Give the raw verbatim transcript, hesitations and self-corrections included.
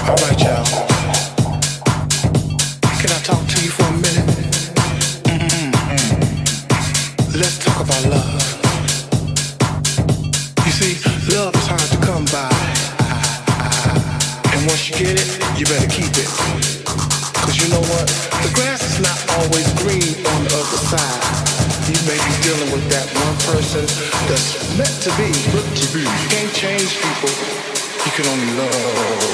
All right, y'all. Can I talk to you for a minute? Mm-mm. Let's talk about love. You see, love is hard to come by. And once you get it, you better keep it. Cause you know what? The grass is not always green on the other side. You may be dealing with that one person that's meant to be. Meant to be. You can't change people. You can only love.